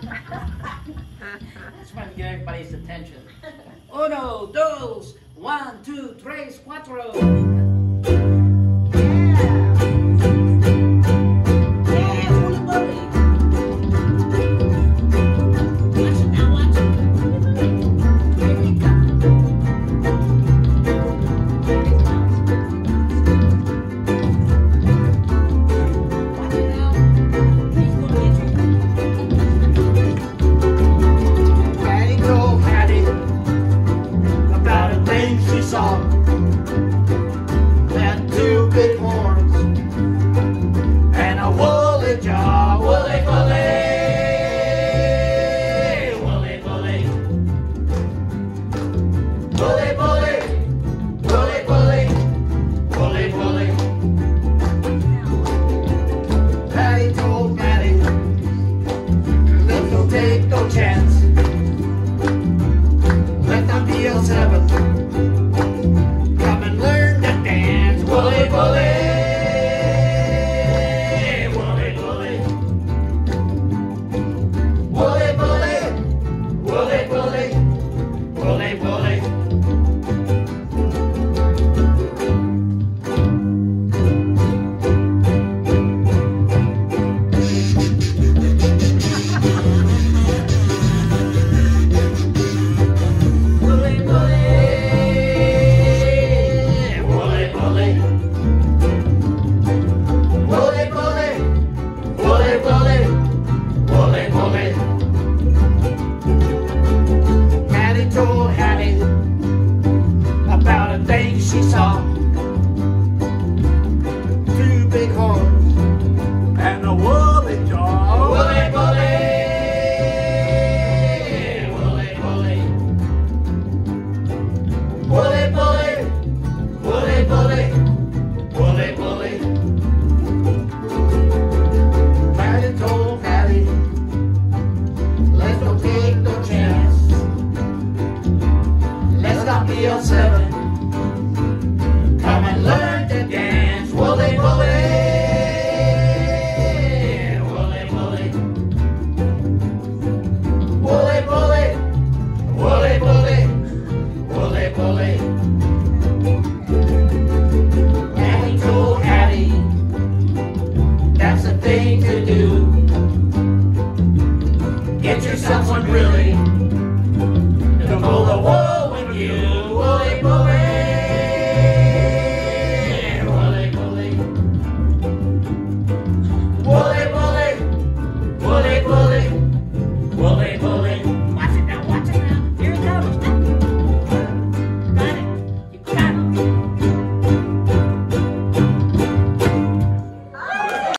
Just trying to get everybody's attention. Uno, dos, one, two, tres, cuatro. Had two big horns and a woolly jaw. Woolly, woolly, woolly, woolly, woolly, woolly, woolly, woolly, woolly, woolly. Patty told Matty, let's don't take no chance. Let them be a seven. Come and learn to dance, woolly, woolly, woolly, woolly, woolly, woolly, woolly, woolly, woolly, woolly. She saw two big horns and a woolly jaw. Woolly, woolly, woolly, woolly, woolly, woolly, woolly, woolly, woolly, woolly. Patty told Patty, let's don't take no chance. Let's not be a seven. Come and learn to dance, woolly, woolly, woolly, woolly, woolly, woolly, woolly, woolly, woolly. Patty told Hattie, that's the thing to do. Get yourself one really to pull the wool with you, woolly, woolly.